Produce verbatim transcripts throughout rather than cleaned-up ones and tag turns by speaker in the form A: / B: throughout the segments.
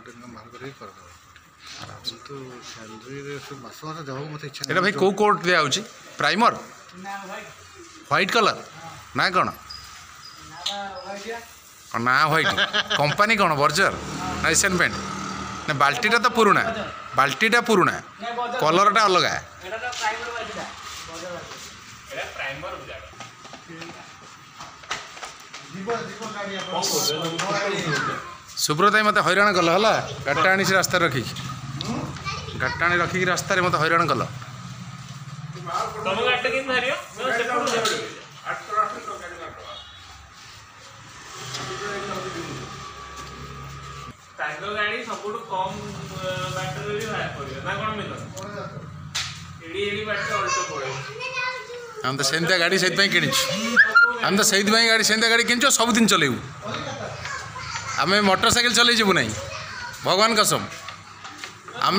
A: एटा भाई को कोट दिया होची प्राइमर व्हाइट कलर ना कौन ना व्हाइट कंपनी कौन बर्जर ना एशियन पेंट ना बाल्टीटा तो पुराना बाल्टीटा पुराना कलरटा अलग सुब्रत मत हैरान कल है गाटा आनी से रास्ता रखी गाटा आनी रखिक रास्तार मत हैरान कल
B: गाड़ी सब कम बैटरी भी बाहर पड़े ना कौन मिल एडी एडी बैटरी अल्टो पड़े
A: हम तो सेंता गाड़ी से किणी हम तो से गाड़ी सेंता गाड़ी किन सब दिन चलेबू आम मोटरसाइकिल चल जीवु ना भगवान कसम आम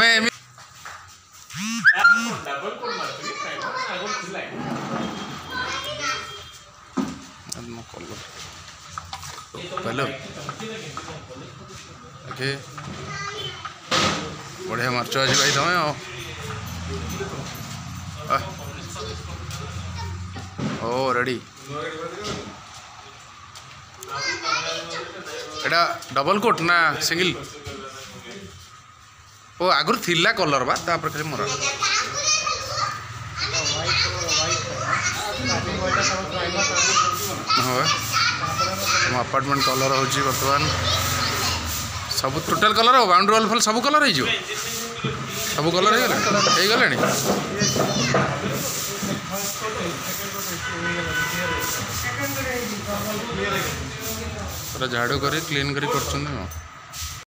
A: हेलो ओके बढ़िया मार्च आज भाई तुम ओ रेडी एटा डबल कोट ना सिंगल ओ आगुर थिला कलर बा तापर खाली मोर हाँ हम अपार्टमेंट कलर हो बर्तमान सब टोटल कलर हो बाउंड्री वाल फल सब कलर हो सब कलर हो गले झाड़ू कर क्लीन कर